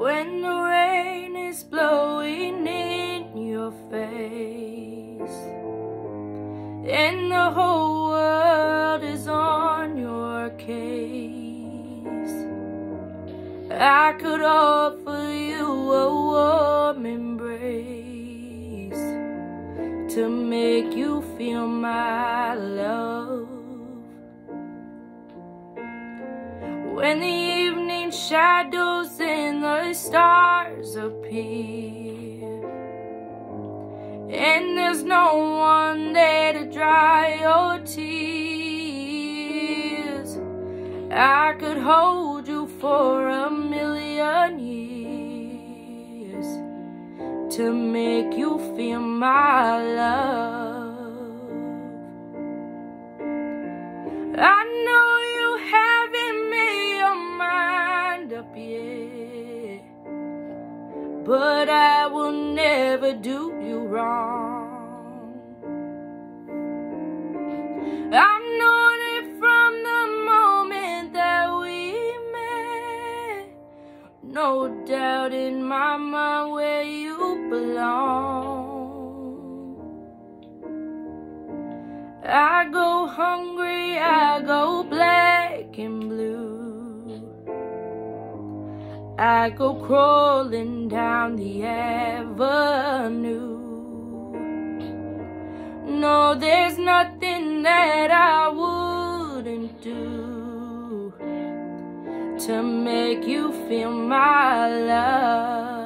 when the rain is blowing in your face and the whole world is on your case. I could offer you a warm embrace to make you feel my love. When the evening shadows and the stars appear and there's no one there to dry your tears, I could hold you for 1,000,000 years to make you feel my love. I know you haven't made your mind up yet, but I will never do you wrong. I've known it from the moment that we met. No doubt in my mind where you belong. I go hungry, I go black and blue. I go crawling down the avenue. No, there's nothing that I wouldn't do to make you feel my love.